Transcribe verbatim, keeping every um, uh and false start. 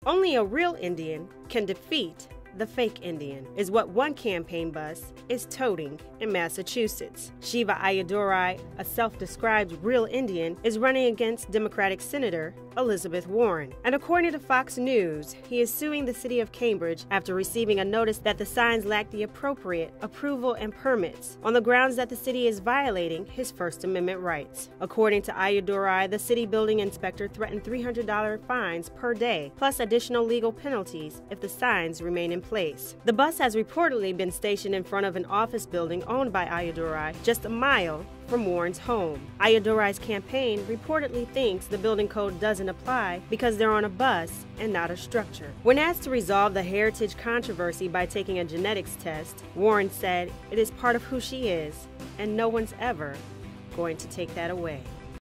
Only a real Indian can defeat the fake Indian, is what one campaign bus is toting in Massachusetts. Shiva Ayyadurai, a self-described real Indian, is running against Democratic Senator Elizabeth Warren. And according to Fox News, he is suing the city of Cambridge after receiving a notice that the signs lack the appropriate approval and permits on the grounds that the city is violating his First Amendment rights. According to Ayyadurai, the city building inspector threatened three hundred dollar fines per day, plus additional legal penalties if the signs remain in place. The bus has reportedly been stationed in front of an office building owned by Ayyadurai, just a mile from Warren's home. Ayyadurai's campaign reportedly thinks the building code doesn't apply because they're on a bus and not a structure. When asked to resolve the heritage controversy by taking a genetics test, Warren said it is part of who she is, and no one's ever going to take that away.